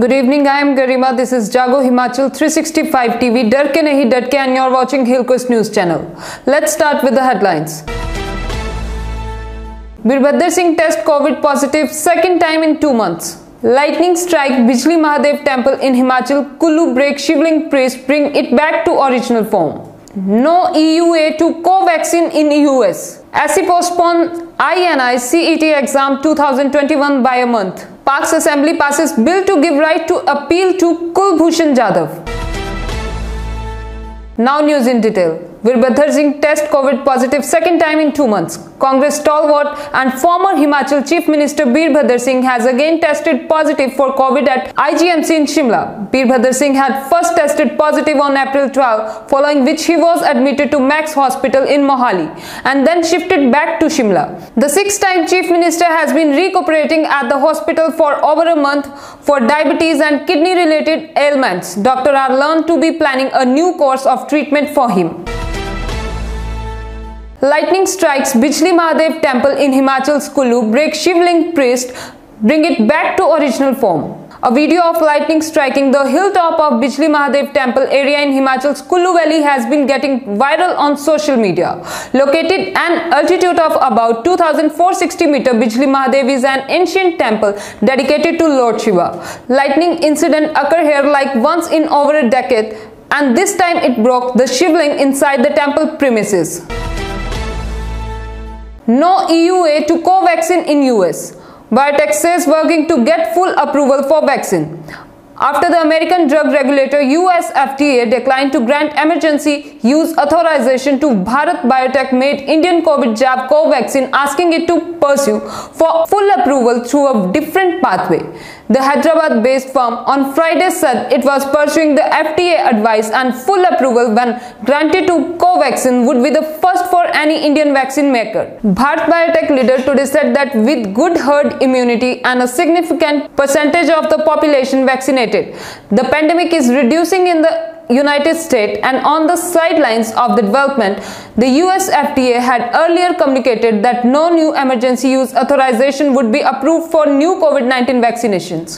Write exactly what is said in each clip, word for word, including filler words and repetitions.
Good evening, I am Garima. This is Jago Himachal three sixty-five T V. डर के नहीं डट के, and you're watching Hill Quest News channel. Let's start with the headlines. Birbhadra Singh test COVID positive second time in two months. Lightning strike Bijli Mahadev temple in Himachal. Kullu break Shivling priest, bring it back to original form. No E U A to Covaxin in U S. S E postpone I N I C E T exam twenty twenty-one by a month. Pak's assembly passes bill to give right to appeal to Kulbhushan Jadhav. Now news in detail. Birbhadra Singh test COVID positive second time in two months. Congress stalwart and former Himachal Chief Minister Birbhadra Singh has again tested positive for COVID at I G M C in Shimla. Birbhadra Singh had first tested positive on April twelfth, following which he was admitted to Max Hospital in Mohali and then shifted back to Shimla. The six-time Chief Minister has been recuperating at the hospital for over a month for diabetes and kidney-related ailments. Doctors are learned to be planning a new course of treatment for him. Lightning strikes Bijli Mahadev temple in Himachal's Kullu, break Shivling priest, bring it back to original form. A video of lightning striking the hilltop of Bijli Mahadev temple area in Himachal's Kullu Valley has been getting viral on social media. Located at an altitude of about two thousand four hundred sixty meters, Bijli Mahadev is an ancient temple dedicated to Lord Shiva. Lightning incident occurred here like once in over a decade, and this time it broke the Shivling inside the temple premises. No E U A to Covaxin in U S. Biotech says working to get full approval for vaccine. After the American drug regulator U S F D A declined to grant emergency use authorization to Bharat Biotech made Indian COVID jab Covaxin, asking it to pursue for full approval through a different pathway. The Hyderabad-based firm on Friday said it was pursuing the F D A advice, and full approval when granted to Covaxin would be the first for any Indian vaccine maker. Bharat Biotech leader today said that with good herd immunity and a significant percentage of the population vaccinated, the pandemic is reducing in the United States, and on the sidelines of the development, the U S F D A had earlier communicated that no new emergency use authorization would be approved for new COVID nineteen vaccinations.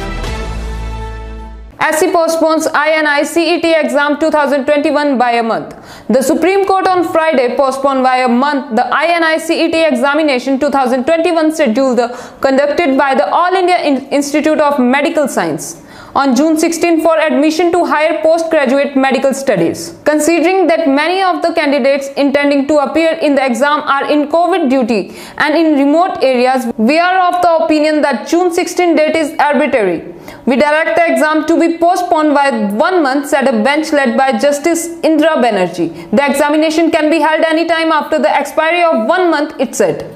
S E postpones I N I C E T exam twenty twenty-one by a month. The Supreme Court on Friday postponed by a month the I N I C E T examination twenty twenty-one schedule the, conducted by the All India Institute of Medical Science on June sixteenth for admission to higher postgraduate medical studies. Considering that many of the candidates intending to appear in the exam are in COVID duty and in remote areas, we are of the opinion that June sixteenth date is arbitrary. We direct the exam to be postponed by one month, said a bench led by Justice Indra Banerjee. The examination can be held anytime after the expiry of one month, it said.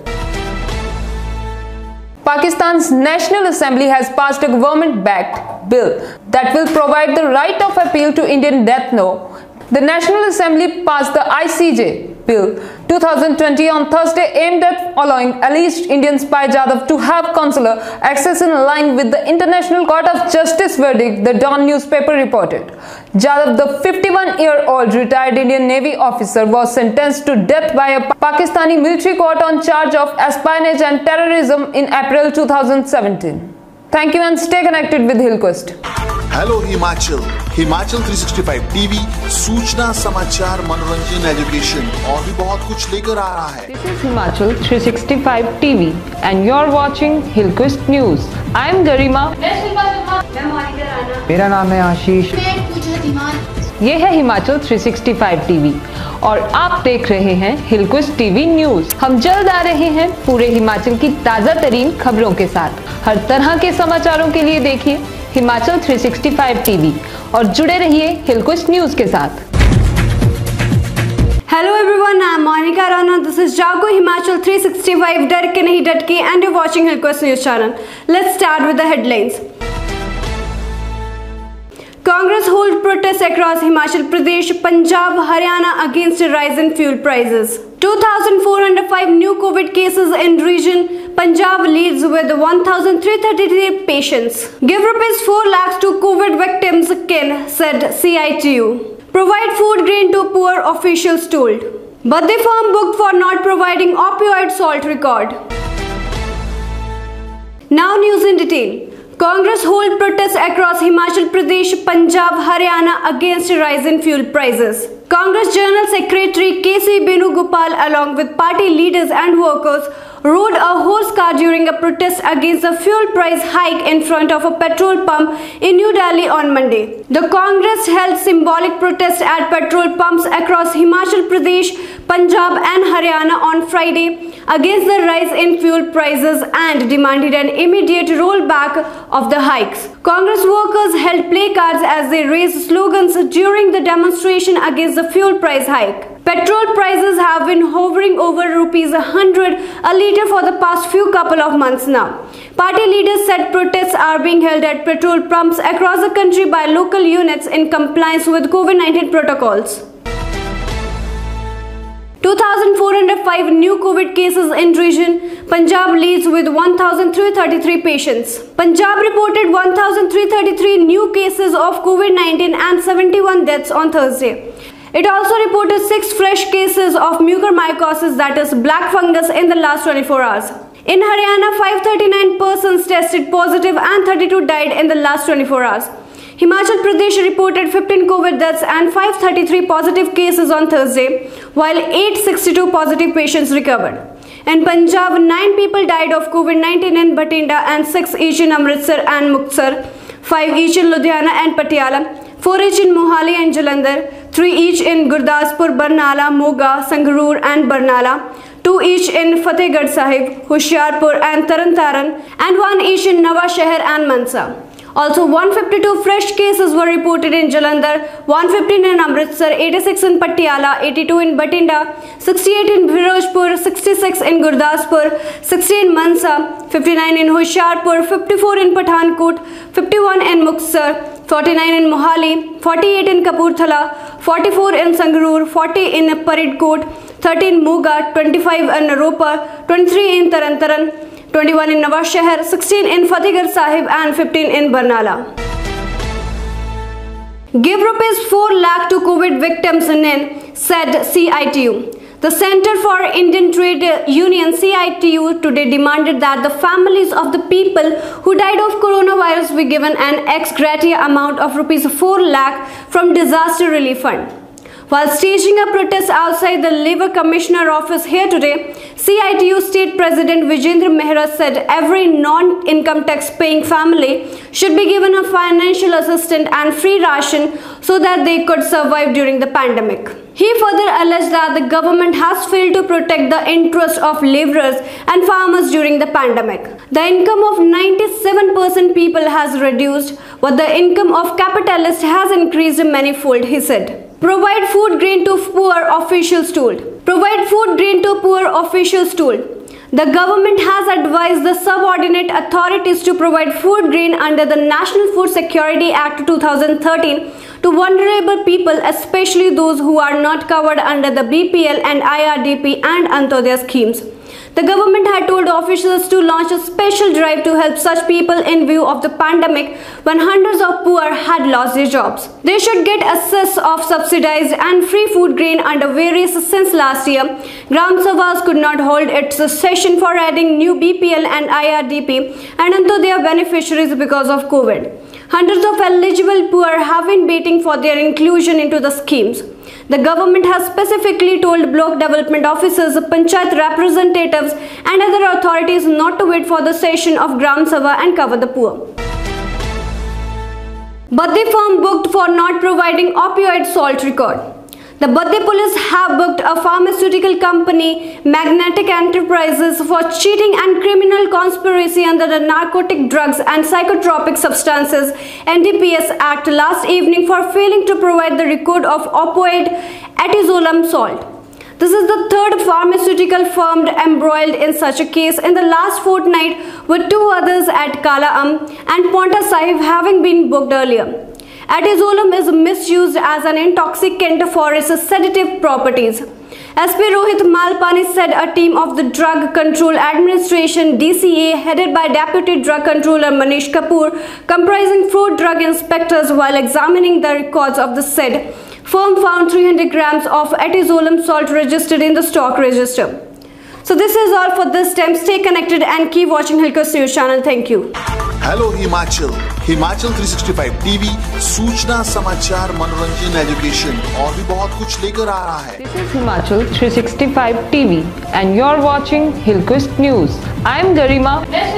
Pakistan's National Assembly has passed a government-backed bill that will provide the right of appeal to Indian death law. The National Assembly passed the I C J Bill twenty twenty on Thursday, aimed at allowing alleged Indian spy Jadhav to have consular access in line with the International Court of Justice verdict, the Dawn newspaper reported. Jadhav, the fifty-one-year-old retired Indian Navy officer, was sentenced to death by a Pakistani military court on charge of espionage and terrorism in April two thousand seventeen. Thank you and stay connected with Hillquest. Hello Himachal, Himachal three sixty-five TV सूचना, समाचार, मनोरंजन, education और भी बहुत कुछ लेकर आ रहा है. This is Himachal three sixty-five T V and you're watching Hillquest News. I am Garima. मेरा नाम है आशीष. ये है Himachal three sixty-five T V और आप देख रहे हैं हिलक्विस्ट टीवी न्यूज. हम जल्द आ रहे हैं पूरे हिमाचल की ताजा तरीन खबरों के साथ. हर तरह के समाचारों के लिए देखिए Himachal three sixty-five T V और जुड़े रहिए हिलक्विस्ट न्यूज के साथ. Hello everyone, I am Monica Rana. This is Jago Himachal three sixty-five डर के नहीं डट के, and you're watching Hillquest News channel. Let's start with the headlines. Congress hold protests across Himachal Pradesh, Punjab, Haryana against a rise in fuel prices. two thousand four hundred five new COVID cases in region. Punjab leads with one thousand three hundred thirty-three patients. Give rupees four lakhs to COVID victims, kin, said C I T U. Provide food grain to poor, officials told. But the firm booked for not providing opioid salt record. Now news in detail. Congress hold protests across Himachal Pradesh, Punjab, Haryana against rise in fuel prices. Congress General Secretary K C Venugopal along with party leaders and workers rode a horse car during a protest against the fuel price hike in front of a petrol pump in New Delhi on Monday. The Congress held symbolic protests at petrol pumps across Himachal Pradesh, Punjab and Haryana on Friday against the rise in fuel prices and demanded an immediate rollback of the hikes. Congress workers held placards as they raised slogans during the demonstration against the fuel price hike. Petrol prices have been hovering over rupees one hundred a litre for the past few couple of months now. Party leaders said protests are being held at petrol pumps across the country by local units in compliance with COVID nineteen protocols. two thousand four hundred five new COVID cases in region. Punjab leads with one thousand three hundred thirty-three patients. Punjab reported one thousand three hundred thirty-three new cases of COVID nineteen and seventy-one deaths on Thursday. It also reported six fresh cases of mucormycosis, that is black fungus, in the last twenty-four hours. In Haryana, five hundred thirty-nine persons tested positive and thirty-two died in the last twenty-four hours. Himachal Pradesh reported fifteen COVID deaths and five hundred thirty-three positive cases on Thursday, while eight hundred sixty-two positive patients recovered. In Punjab, nine people died of COVID nineteen in Bathinda and six each in Amritsar and Muktsar, five each in Ludhiana and Patiala, four each in Mohali and Jalandhar, three each in Gurdaspur, Barnala, Moga, Sangrur and Barnala, two each in Fatehgarh Sahib, Hoshiarpur and Tarantaran, and one each in Nawa Shahar and Mansa. Also, one hundred fifty-two fresh cases were reported in Jalandhar, one hundred fifteen in Amritsar, eighty-six in Patiala, eighty-two in Bathinda, sixty-eight in Firozpur, sixty-six in Gurdaspur, sixty in Mansa, fifty-nine in Hoshiarpur, fifty-four in Pathankot, fifty-one in Muktsar, forty-nine in Mohali, forty-eight in Kapurthala, forty-four in Sangrur, forty in Faridkot, thirteen Moga, twenty-five in Ropar, twenty-three in Tarantaran, twenty-one in Nawa Shahar, sixteen in Fatehgarh Sahib and fifteen in Barnala. Give rupees four lakh to COVID victims in N, said C I T U. The Center for Indian Trade Union C I T U today demanded that the families of the people who died of coronavirus be given an ex gratia amount of rupees four lakh from Disaster Relief Fund. While staging a protest outside the Labour Commissioner office here today, C I T U State President Vijendra Mehra said every non-income tax paying family should be given a financial assistance and free ration so that they could survive during the pandemic. He further alleged that the government has failed to protect the interests of labourers and farmers during the pandemic. The income of ninety-seven percent people has reduced, but the income of capitalists has increased manifold, he said. Provide food grain to poor, officials told. Provide food grain to poor, officials told. The government has advised the subordinate authorities to provide food grain under the National Food Security Act two thousand thirteen to vulnerable people, especially those who are not covered under the B P L and I R D P and Antyodaya schemes. The government had told officials to launch a special drive to help such people in view of the pandemic when hundreds of poor had lost their jobs. They should get access of subsidized and free food grain under various since last year. Gram Sabhas could not hold its session for adding new B P L and I R D P and Antyodaya beneficiaries because of COVID. Hundreds of eligible poor have been waiting for their inclusion into the schemes. The government has specifically told block development officers, panchayat representatives and other authorities not to wait for the session of Gram Sabha and cover the poor. Baddi firm booked for not providing opioid salt record. The Baddi police have booked a pharmaceutical company, Magnetic Enterprises, for cheating and criminal conspiracy under the Narcotic Drugs and Psychotropic Substances N D P S Act last evening for failing to provide the record of opioid etizolam salt. This is the third pharmaceutical firm embroiled in such a case in the last fortnight, with two others at Kalaam and Paonta Sahib having been booked earlier. Etizolam is misused as an intoxicant for its sedative properties. S P Rohit Malpani said a team of the Drug Control Administration D C A headed by Deputy Drug Controller Manish Kapoor, comprising four drug inspectors, while examining the records of the said firm, found three hundred grams of etizolam salt registered in the stock register. So this is all for this time. Stay connected and keep watching Hilkos News channel. Thank you. Hello Himachal, Himachal तीन सौ पैंसठ TV सूचना, समाचार, मनोरंजन, education और भी बहुत कुछ लेकर आ रहा है। This is Himachal तीन सौ पैंसठ T V and you're watching Hillquist News. I am Garima.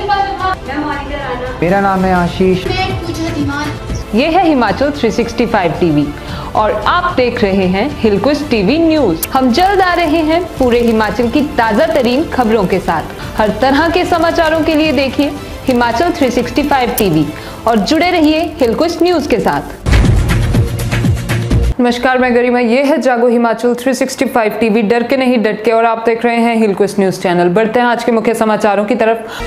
मेरा नाम है आशीष। ये है हिमाचल तीन सौ पैंसठ टीवी और आप देख रहे हैं हिलक्विस्ट टीवी न्यूज। हम जल्द आ रहे हैं पूरे हिमाचल की ताजा तरीन खबरों के साथ। हर तरह के समाचारों के लिए देखिए हिमाचल तीन सौ पैंसठ टीवी और जुड़े रहिए हिलक्विस्ट न्यूज के साथ। नमस्कार, मैं गरिमा, ये है जागो हिमाचल तीन सौ पैंसठ टीवी, डर के नहीं डट के, और आप देख रहे हैं हिलक्विस्ट न्यूज चैनल। बढ़ते हैं आज के मुख्य समाचारों की तरफ।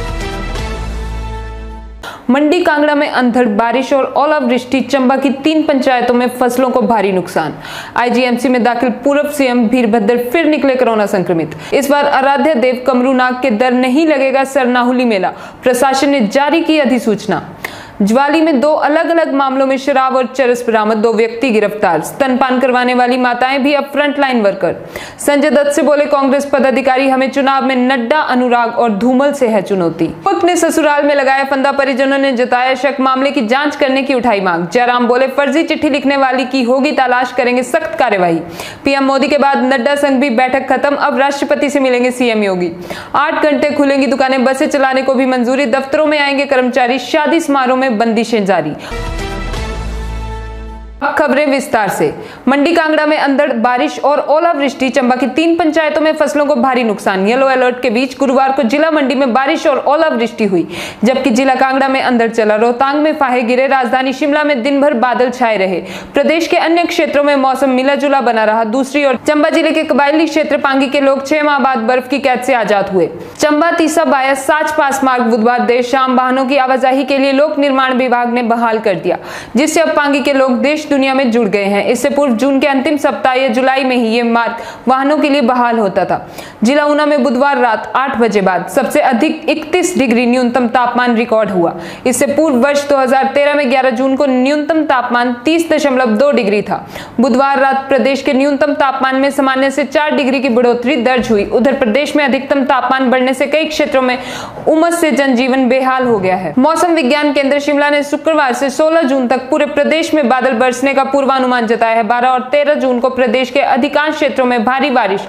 मंडी कांगड़ा में अंधड़ बारिश और ओलावृष्टि, चंबा की तीन पंचायतों में फसलों को भारी नुकसान। आईजीएमसी में दाखिल पूर्व सीएम वीरभद्र फिर निकले कोरोना संक्रमित। इस बार आराध्य देव कमरूनाग के दर नहीं लगेगा सरनाहुली मेला, प्रशासन ने जारी की अधिसूचना। ज्वाली में दो अलग अलग मामलों में शराब और चरस बरामद, दो व्यक्ति गिरफ्तार। स्तनपान करवाने वाली माताएं भी अब फ्रंटलाइन वर्कर। संजय दत्त से बोले कांग्रेस पदाधिकारी, हमें चुनाव में नड्डा, अनुराग और धूमल से है चुनौती। पुत्र ने ससुराल में लगाया फंदा, परिजनों ने जताया शक, मामले की जांच करने की उठाई मांग। जयराम बोले फर्जी चिट्ठी लिखने वाली की होगी तलाश, करेंगे सख्त कार्यवाही। पीएम मोदी के बाद नड्डा संग भी बैठक खत्म, अब राष्ट्रपति से मिलेंगे सीएम योगी। आठ घंटे खुलेंगी दुकानें, बसें चलाने को भी मंजूरी, दफ्तरों में आएंगे कर्मचारी, शादी समारोह में बंदिशें जारी। अब खबरें विस्तार से। मंडी कांगड़ा में अंधड़ बारिश और ओलावृष्टि, चंबा की तीन पंचायतों में फसलों को भारी नुकसान। येलो अलर्ट के बीच गुरुवार को जिला मंडी में बारिश और ओलावृष्टि हुई, जबकि जिला कांगड़ा में अंधड़ चला। रोहतांग में फाहे गिरे, राजधानी शिमला में दिन भर बादल छाए रहे। प्रदेश के अन्य क्षेत्रों में मौसम मिला जुला बना रहा। दूसरी ओर चंबा जिले के कबायली क्षेत्र पांगी के लोग छह माह बाद बर्फ की कैद से आजाद हुए। चंबा तीसा बायस साच पास मार्ग बुधवार देर शाम वाहनों की आवाजाही के लिए लोक निर्माण विभाग ने बहाल कर दिया, जिससे अब पांगी के लोग देश दुनिया में जुड़ गए हैं। इससे पूर्व जून के अंतिम सप्ताह या जुलाई में ही ये मार्ग वाहनों के लिए बहाल होता था। जिला ऊना में बुधवार रात आठ बजे बाद सबसे अधिक इकतीस डिग्री न्यूनतम तापमान रिकॉर्ड हुआ। इससे पूर्व वर्ष दो हज़ार तेरह में ग्यारह जून को न्यूनतम तापमान तीस दशमलव दो डिग्री था। बुधवार रात प्रदेश के न्यूनतम तापमान में सामान्य से चार डिग्री की बढ़ोतरी दर्ज हुई। उधर प्रदेश में अधिकतम तापमान बढ़ने से कई क्षेत्रों में उमस से जनजीवन बेहाल हो गया है। मौसम विज्ञान केंद्र शिमला ने शुक्रवार से सोलह जून तक पूरे प्रदेश में बादल बरसने का पूर्वानुमान जताया है। बारह और तेरह जून को प्रदेश के अधिकांश क्षेत्रों में भारी बारिश।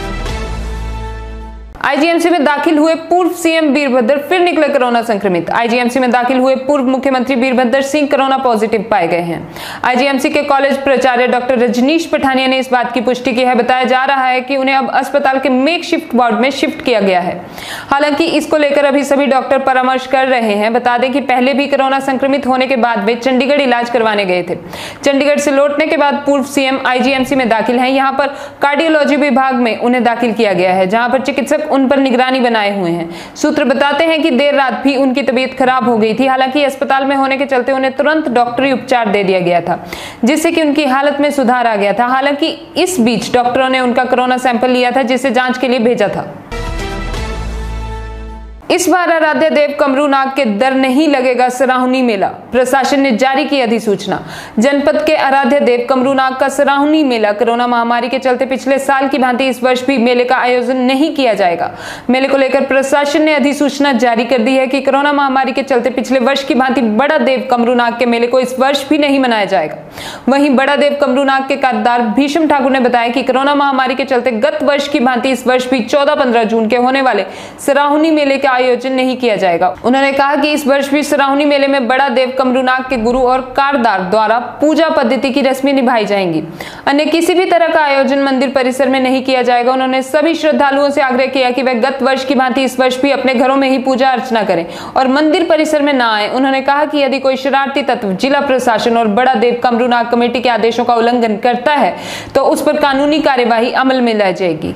आईजीएमसी में दाखिल हुए पूर्व सीएम वीरभद्र फिर निकले कोरोना संक्रमित। आईजीएमसी में दाखिल हुए पूर्व मुख्यमंत्री वीरभद्र सिंह कोरोना पॉजिटिव पाए गए हैं। आईजीएमसी के कॉलेज प्राचार्य डॉक्टर रजनीश पठानिया ने इस बात की पुष्टि की है। बताया जा रहा है कि उन्हें अब अस्पताल के मेक शिफ्ट वार्ड में शिफ्ट किया गया है। हालांकि इसको लेकर अभी सभी डॉक्टर परामर्श कर रहे हैं। बता दें कि पहले भी कोरोना संक्रमित होने के बाद वे चंडीगढ़ इलाज करवाने गए थे। चंडीगढ़ से लौटने के बाद पूर्व सीएम आईजीएमसी में दाखिल हैं। यहाँ पर कार्डियोलॉजी विभाग में उन्हें दाखिल किया गया है, जहाँ पर चिकित्सक उन पर निगरानी बनाए हुए हैं। सूत्र बताते हैं कि देर रात भी उनकी तबीयत खराब हो गई थी। हालांकि अस्पताल में होने के चलते उन्हें तुरंत डॉक्टरी उपचार दे दिया गया था, जिससे कि उनकी हालत में सुधार आ गया था। हालांकि इस बीच डॉक्टरों ने उनका कोरोना सैंपल लिया था, जिसे जांच के लिए भेजा था। इस बार आराध्य देव कमरूनाग के दर नहीं लगेगा सराहुनी मेला, प्रशासन ने जारी की अधिसूचना। जनपद के आराध्य देव कमरूनाग का सराहुनी मेला कोरोना महामारी के चलते पिछले साल की भांति इस वर्ष भी मेले का आयोजन नहीं किया जाएगा। मेले को लेकर प्रशासन ने अधिसूचना जारी कर दी है कि कोरोना महामारी के चलते पिछले वर्ष की भांति बड़ा देव कमरूनाग के मेले को इस वर्ष भी नहीं मनाया जाएगा। वहीं बड़ा देव कमरूनाग के कार्यदार भीष्म ठाकुर ने बताया कि कोरोना महामारी के चलते गत वर्ष की भांति इस वर्ष भी चौदह पंद्रह जून के होने वाले सराहुनी मेले का आयोजन नहीं किया जाएगा। उन्होंने कहा कि इस वर्ष भी सराहुनी मेले में बड़ा देव कमरूनाग के गुरु और कारदार द्वारा पूजा पद्धति की रस्में निभाई जाएंगी। अन्य किसी भी तरह का आयोजन मंदिर परिसर में नहीं किया जाएगा। उन्होंने सभी श्रद्धालुओं से आग्रह किया कि वे गत वर्ष की भांति इस वर्ष भी अपने घरों में ही पूजा अर्चना करें और मंदिर परिसर में न आए। उन्होंने कहा कि यदि कोई शरारती तत्व जिला प्रशासन और बड़ा देव कमरूनाग कमेटी के आदेशों का उल्लंघन करता है तो उस पर कानूनी कार्यवाही अमल में लाई जाएगी।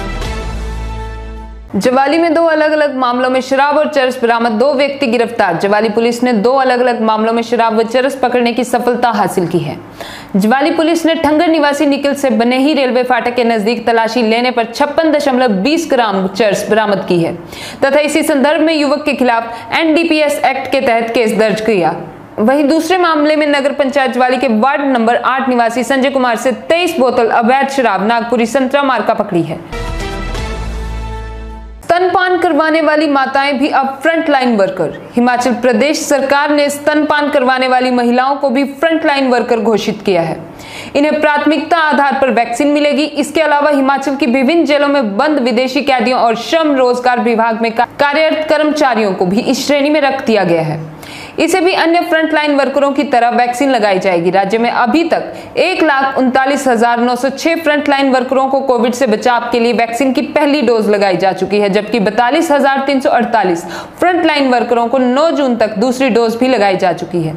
जवाली में दो अलग अलग मामलों में शराब और चरस बरामद, दो व्यक्ति गिरफ्तार। जवाली पुलिस ने दो अलग अलग मामलों में शराब व चरस पकड़ने की सफलता हासिल की है। जवाली पुलिस ने ठंगर निवासी निखिल से बनेही रेलवे फाटक के नजदीक तलाशी लेने पर छप्पन दशमलव बीस ग्राम चरस बरामद की है तथा इसी संदर्भ में युवक के खिलाफ एनडीपीएस एक्ट के तहत केस दर्ज किया। वहीं दूसरे मामले में नगर पंचायत जवाली के वार्ड नंबर आठ निवासी संजय कुमार से तेईस बोतल अवैध शराब नागपुरी संतरा मार्का पकड़ी है। स्तनपान करवाने वाली माताएं भी अब front line worker. Himachal Pradesh सरकार ने स्तनपान करवाने वाली महिलाओं को भी फ्रंट लाइन वर्कर घोषित किया है। इन्हें प्राथमिकता आधार पर वैक्सीन मिलेगी। इसके अलावा हिमाचल की विभिन्न जेलों में बंद विदेशी कैदियों और श्रम रोजगार विभाग में कार्यरत कर्मचारियों को भी इस श्रेणी में रख दिया गया है। इसे भी अन्य फ्रंटलाइन वर्करों की तरह वैक्सीन लगाई जाएगी। राज्य में अभी तक एक लाख उनतालीस हजार नौ सौ छह फ्रंटलाइन वर्करों को कोविड से बचाव के लिए वैक्सीन की पहली डोज लगाई जा चुकी है, जबकि बतालीस हजार तीन सौ अड़तालीस फ्रंटलाइन वर्करों को नौ जून तक दूसरी डोज भी लगाई जा चुकी है।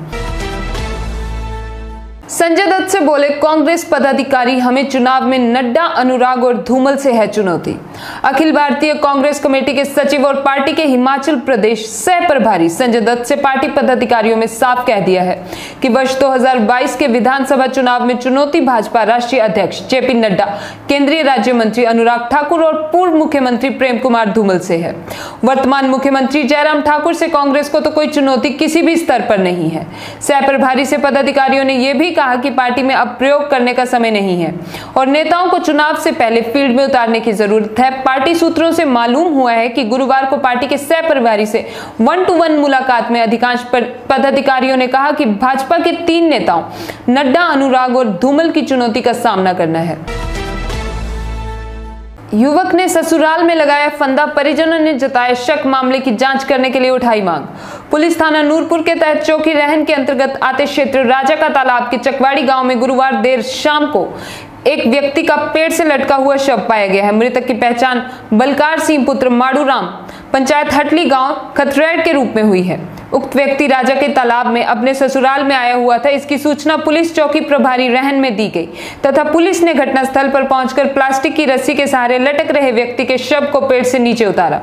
संजय दत्त से बोले कांग्रेस पदाधिकारी, हमें चुनाव में नड्डा, अनुराग और धूमल से है चुनौती। अखिल भारतीय कांग्रेस कमेटी के सचिव और पार्टी के हिमाचल प्रदेश सह प्रभारी संजय दत्त से पार्टी पदाधिकारियों में साफ कह दिया है कि वर्ष दो हज़ार बाईस के विधानसभा चुनाव में चुनौती भाजपा राष्ट्रीय अध्यक्ष जेपी नड्डा, केंद्रीय राज्य मंत्री अनुराग ठाकुर और पूर्व मुख्यमंत्री प्रेम कुमार धूमल से है। वर्तमान मुख्यमंत्री जयराम ठाकुर से कांग्रेस को तो कोई चुनौती किसी भी स्तर पर नहीं है। सह प्रभारी से पदाधिकारियों ने यह भी कहा कि पार्टी में अब प्रयोग करने का समय नहीं है और नेताओं को चुनाव से पहले फील्ड में उतारने की जरूरत है। पार्टी सूत्रों से मालूम हुआ है कि गुरुवार को पार्टी के सह प्रभारी से वन टू वन मुलाकात में अधिकांश पदाधिकारियों ने कहा कि भाजपा के तीन नेताओं नड्डा, अनुराग और धूमल की चुनौती का सामना करना है। युवक ने ससुराल में लगाया फंदा, परिजनों ने जताया शक, मामले की जांच करने के लिए उठाई मांग। पुलिस थाना नूरपुर के तहत चौकी रहन के अंतर्गत आते क्षेत्र राजा का तालाब के चकवाड़ी गांव में गुरुवार देर शाम को एक व्यक्ति का पेड़ से लटका हुआ शव पाया गया है। मृतक की पहचान बलकार सिंह पुत्र माड़ूराम, पंचायत हटली गांव खतरेड़ के रूप में हुई है। उक्त व्यक्ति राजा के तालाब में अपने ससुराल में आया हुआ था। इसकी सूचना पुलिस चौकी प्रभारी रहन में दी गई तथा पुलिस ने घटनास्थल पर पहुंचकर प्लास्टिक की रस्सी के सहारे लटक रहे व्यक्ति के शव को पेड़ से नीचे उतारा।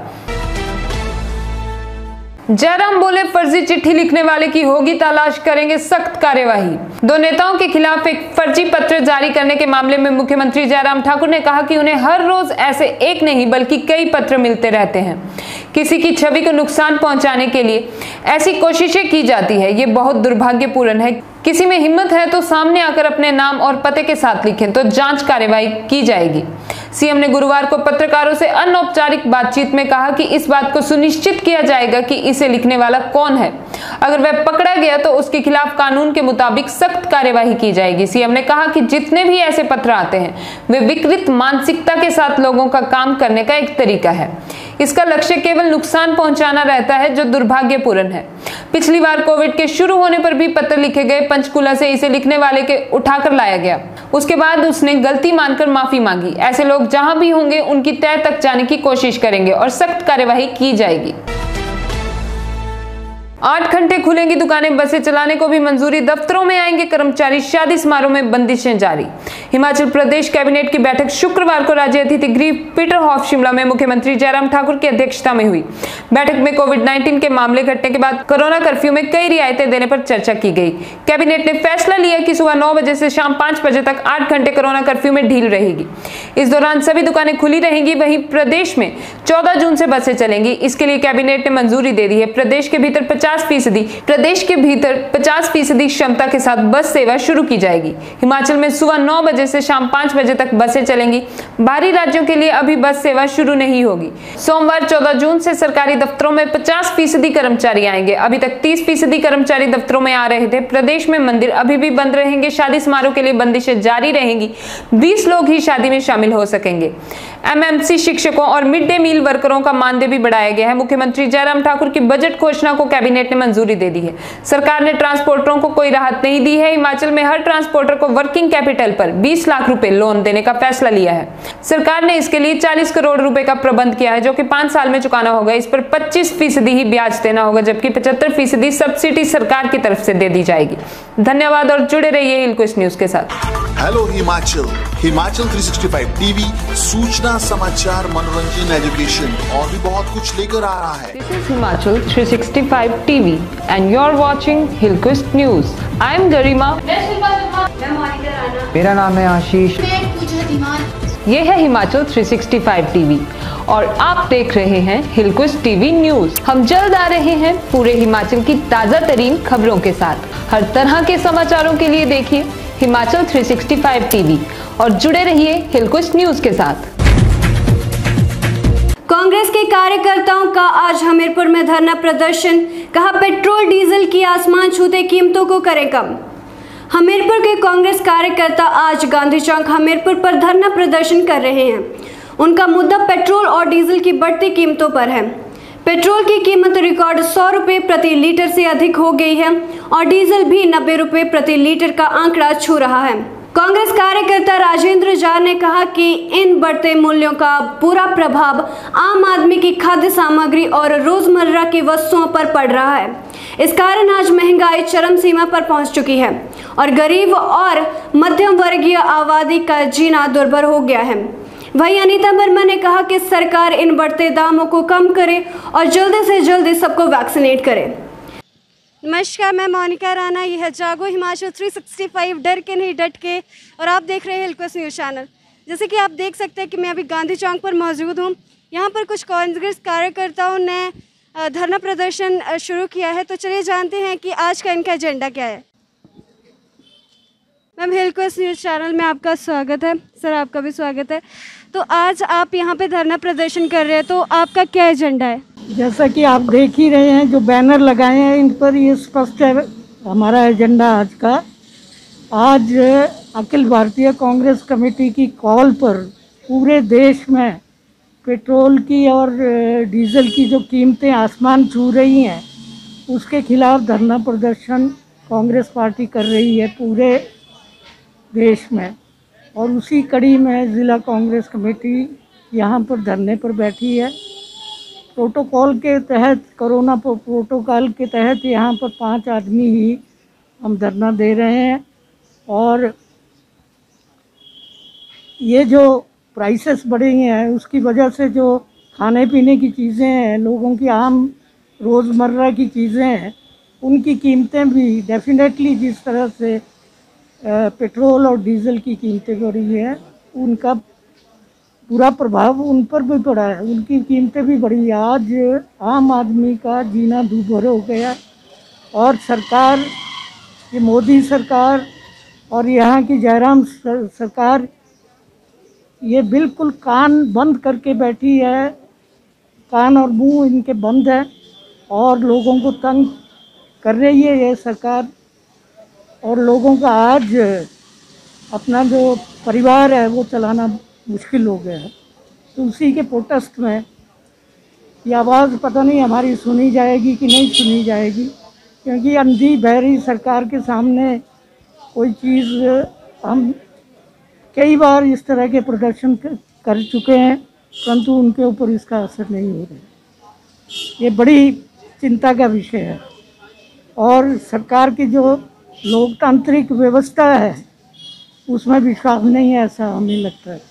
जयराम बोले, फर्जी चिट्ठी लिखने वाले की होगी तलाश, करेंगे सख्त कार्यवाही। दो नेताओं के खिलाफ एक फर्जी पत्र जारी करने के मामले में मुख्यमंत्री जयराम ठाकुर ने कहा कि उन्हें हर रोज ऐसे एक नहीं बल्कि कई पत्र मिलते रहते हैं। किसी की छवि को नुकसान पहुंचाने के लिए ऐसी कोशिशें की जाती है, ये बहुत दुर्भाग्यपूर्ण है। किसी में हिम्मत है तो सामने आकर अपने नाम और पते के साथ लिखें तो जांच कार्यवाही की जाएगी। सीएम ने गुरुवार को पत्रकारों से अनौपचारिक बातचीत में कहा कि इस बात को सुनिश्चित किया जाएगा कि इसे लिखने वाला कौन है। अगर वह पकड़ा गया तो उसके खिलाफ कानून के मुताबिक सख्त कार्यवाही की जाएगी। सीएम ने कहा कि जितने भी ऐसे पत्र आते हैं वे विकृत मानसिकता के साथ लोगों का काम करने का एक तरीका है। इसका लक्ष्य केवल नुकसान पहुंचाना रहता है, जो दुर्भाग्यपूर्ण है। पिछली बार कोविड के शुरू होने पर भी पत्र लिखे गए, पंचकूला से इसे लिखने वाले के उठाकर लाया गया। उसके बाद उसने गलती मानकर माफी मांगी। ऐसे लोग जहां भी होंगे उनकी तह तक जाने की कोशिश करेंगे और सख्त कार्यवाही की जाएगी। आठ घंटे खुलेंगी दुकानें, बसें चलाने को भी मंजूरी, दफ्तरों में आएंगे कर्मचारी, शादी समारोह में बंदिशें जारी। हिमाचल प्रदेश कैबिनेट की बैठक शुक्रवार को राज्य अतिथि गृह पीटर हॉफ शिमला में मुख्यमंत्री जयराम ठाकुर की अध्यक्षता में हुई। बैठक में कोविड उन्नीस के मामले घटने के बाद कोरोना कर्फ्यू में कई रियायतें देने पर चर्चा की गई। कैबिनेट ने फैसला लिया कि सुबह नौ बजे से शाम पांच बजे तक आठ घंटे कोरोना कर्फ्यू में ढील रहेगी। इस दौरान सभी दुकानें खुली रहेंगी। वहीं प्रदेश में चौदह जून से बसें चलेंगी। इसके लिए कैबिनेट ने मंजूरी दे दी है। प्रदेश के भीतर पचास फीसदी प्रदेश के भीतर पचास फीसदी क्षमता के साथ बस सेवा शुरू की जाएगी। हिमाचल में सुबह नौ बजे से शाम पांच बजे तक बसें चलेंगी। बाहरी राज्यों के लिए अभी बस सेवा शुरू नहीं होगी। सोमवार चौदह जून से सरकारी दफ्तरों में पचास फीसदी कर्मचारी आएंगे। अभी तक तीस फीसदी कर्मचारी दफ्तरों में आ रहे थे। प्रदेश में मंदिर अभी भी बंद रहेंगे। शादी समारोह के लिए बंदिशें जारी रहेंगी। बीस लोग ही शादी में शामिल हो सकेंगे। एमएमसी शिक्षकों और मिड डे मील वर्करों का मानदेय भी बढ़ाया गया है। मुख्यमंत्री जयराम ठाकुर की बजट घोषणा को कैबिनेट ने मंजूरी दे दी है। सरकार ने ट्रांसपोर्टरों को कोई राहत नहीं दी है। हिमाचल में हर ट्रांसपोर्टर को वर्किंग कैपिटल पर बीस लाख रुपए लोन देने का फैसला लिया है। सरकार ने इसके लिए चालीस करोड़ रुपए का प्रबंध किया है, जो कि पांच साल में चुकाना होगा। इस पर पच्चीस फीसदी ही ब्याज देना होगा, जबकि पचहत्तर फीसदी सब्सिडी सरकार की तरफ से दे दी जाएगी। धन्यवाद और जुड़े रहिए हिलक्विस्ट न्यूज के साथ। हेलो हिमाचल, हिमाचल तीन सौ पैंसठ टीवी सूचना, समाचार, मनोरंजन, एजुकेशन और भी बहुत कुछ लेकर आ रहा है। This is Himachal तीन सौ पैंसठ TV and you're watching Hillquist News. I am Garima. मेरा नाम है आशीष। ये है हिमाचल तीन सौ पैंसठ टीवी और आप देख रहे हैं हिलक्विस्ट टीवी न्यूज। हम जल्द आ रहे हैं पूरे हिमाचल की ताजा तरीन खबरों के साथ। हर तरह के समाचारों के लिए देखिए हिमाचल तीन सौ पैंसठ टीवी और जुड़े रहिए हिलक्विस्ट न्यूज के साथ। कांग्रेस के कार्यकर्ताओं का आज हमीरपुर में धरना प्रदर्शन, कहा पेट्रोल डीजल की आसमान छूते कीमतों को करें कम। हमीरपुर के कांग्रेस कार्यकर्ता आज गांधी चौक हमीरपुर पर धरना प्रदर्शन कर रहे हैं। उनका मुद्दा पेट्रोल और डीजल की बढ़ती कीमतों पर है। पेट्रोल की कीमत रिकॉर्ड सौ रुपये प्रति लीटर से अधिक हो गई है और डीजल भी नब्बे रुपये प्रति लीटर का आंकड़ा छू रहा है। कांग्रेस कार्यकर्ता राजेंद्र झा ने कहा कि इन बढ़ते मूल्यों का बुरा प्रभाव आम आदमी की खाद्य सामग्री और रोजमर्रा की वस्तुओं पर पड़ रहा है। इस कारण आज महंगाई चरम सीमा पर पहुंच चुकी है और गरीब और मध्यम वर्गीय आबादी का जीना दुर्भर हो गया है। वहीं अनीता वर्मा ने कहा कि सरकार इन बढ़ते दामों को कम करे और जल्दी से जल्दी सबको वैक्सीनेट करे। नमस्कार, मैं मोनिका राणा, यह है जागो हिमाचल तीन सौ पैंसठ, डर के नहीं डट के, और आप देख रहे हैं हिलकोस न्यूज़ चैनल। जैसे कि आप देख सकते हैं कि मैं अभी गांधी चौक पर मौजूद हूँ। यहाँ पर कुछ कांग्रेस कार्यकर्ताओं ने धरना प्रदर्शन शुरू किया है, तो चलिए जानते हैं कि आज का इनका एजेंडा क्या है। मैम, हिलकोस न्यूज़ चैनल में आपका स्वागत है। सर, आपका भी स्वागत है। तो आज आप यहाँ पे धरना प्रदर्शन कर रहे हैं, तो आपका क्या एजेंडा है? जैसा कि आप देख ही रहे हैं, जो बैनर लगाए हैं इन पर ये स्पष्ट है हमारा एजेंडा आज का। आज अखिल भारतीय कांग्रेस कमेटी की कॉल पर पूरे देश में पेट्रोल की और डीजल की जो कीमतें आसमान छू रही हैं, उसके खिलाफ धरना प्रदर्शन कांग्रेस पार्टी कर रही है पूरे देश में। और उसी कड़ी में ज़िला कांग्रेस कमेटी यहाँ पर धरने पर बैठी है। प्रोटोकॉल के तहत, कोरोना प्रोटोकॉल के तहत यहाँ पर पांच आदमी ही हम धरना दे रहे हैं। और ये जो प्राइसेस बढ़ी हैं उसकी वजह से जो खाने पीने की चीज़ें हैं, लोगों की आम रोज़मर्रा की चीज़ें हैं, उनकी कीमतें भी डेफिनेटली जिस तरह से पेट्रोल और डीजल की कीमतें बढ़ी हैं, उनका पूरा प्रभाव उन पर भी पड़ा है। उनकी कीमतें भी बढ़ी। आज आम आदमी का जीना दूभर हो गया और सरकार, ये मोदी सरकार और यहाँ की जयराम सरकार, ये बिल्कुल कान बंद करके बैठी है। कान और मुंह इनके बंद है और लोगों को तंग कर रही है ये सरकार। और लोगों का आज अपना जो परिवार है वो चलाना मुश्किल हो गया है। तो उसी के प्रोटेस्ट में ये आवाज़ पता नहीं हमारी सुनी जाएगी कि नहीं सुनी जाएगी, क्योंकि अंधी बहरी सरकार के सामने कोई चीज़, हम कई बार इस तरह के प्रदर्शन कर चुके हैं परंतु उनके ऊपर इसका असर नहीं हो रहा। ये बड़ी चिंता का विषय है और सरकार की जो लोकतांत्रिक व्यवस्था है उसमें विश्वास नहीं है, ऐसा हमें लगता है।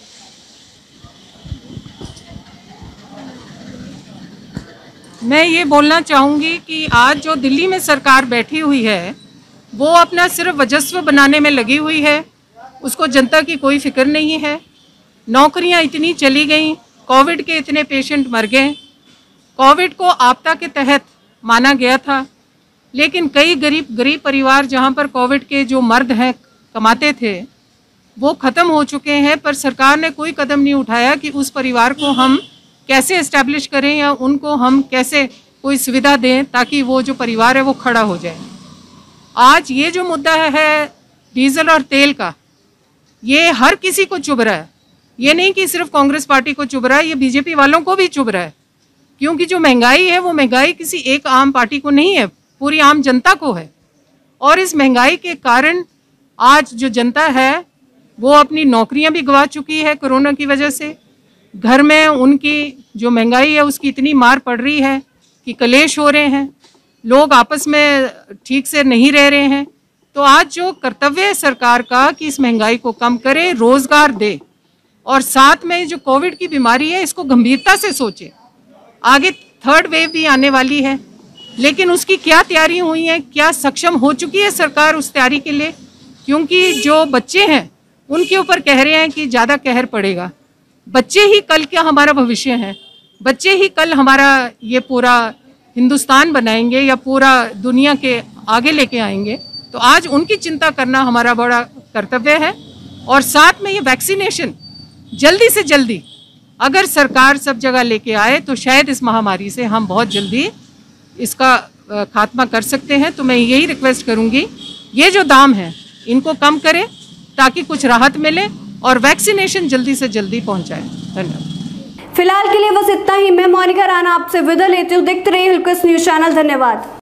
मैं ये बोलना चाहूँगी कि आज जो दिल्ली में सरकार बैठी हुई है वो अपना सिर्फ वजस्व बनाने में लगी हुई है। उसको जनता की कोई फिक्र नहीं है। नौकरियां इतनी चली गई, कोविड के इतने पेशेंट मर गए। कोविड को आपदा के तहत माना गया था, लेकिन कई गरीब गरीब परिवार जहां पर कोविड के जो मर्द हैं कमाते थे वो ख़त्म हो चुके हैं, पर सरकार ने कोई कदम नहीं उठाया कि उस परिवार को हम कैसे इस्टेब्लिश करें या उनको हम कैसे कोई सुविधा दें ताकि वो जो परिवार है वो खड़ा हो जाए। आज ये जो मुद्दा है डीजल और तेल का, ये हर किसी को चुभ रहा है। ये नहीं कि सिर्फ कांग्रेस पार्टी को चुभ रहा है, ये बीजेपी वालों को भी चुभ रहा है, क्योंकि जो महंगाई है वो महंगाई किसी एक आम पार्टी को नहीं है, पूरी आम जनता को है। और इस महंगाई के कारण आज जो जनता है वो अपनी नौकरियां भी गंवा चुकी है कोरोना की वजह से। घर में उनकी जो महंगाई है उसकी इतनी मार पड़ रही है कि कलेश हो रहे हैं, लोग आपस में ठीक से नहीं रह रहे हैं। तो आज जो कर्तव्य है सरकार का कि इस महंगाई को कम करे, रोजगार दे और साथ में जो कोविड की बीमारी है इसको गंभीरता से सोचे। आगे थर्ड वेव भी आने वाली है, लेकिन उसकी क्या तैयारी हुई है, क्या सक्षम हो चुकी है सरकार उस तैयारी के लिए? क्योंकि जो बच्चे हैं उनके ऊपर कह रहे हैं कि ज़्यादा कहर पड़ेगा। बच्चे ही कल क्या हमारा भविष्य है, बच्चे ही कल हमारा ये पूरा हिंदुस्तान बनाएंगे या पूरा दुनिया के आगे लेके आएंगे। तो आज उनकी चिंता करना हमारा बड़ा कर्तव्य है। और साथ में ये वैक्सीनेशन जल्दी से जल्दी अगर सरकार सब जगह लेके आए तो शायद इस महामारी से हम बहुत जल्दी इसका खात्मा कर सकते हैं। तो मैं यही रिक्वेस्ट करूंगी, ये जो दाम है इनको कम करें ताकि कुछ राहत मिले और वैक्सीनेशन जल्दी से जल्दी पहुंचाए। धन्यवाद। फिलहाल के लिए बस इतना ही। मैं मोनिका राणा आपसे विदा लेती हूँ। देखते रहिए हिलक्रिस्ट न्यूज चैनल। धन्यवाद।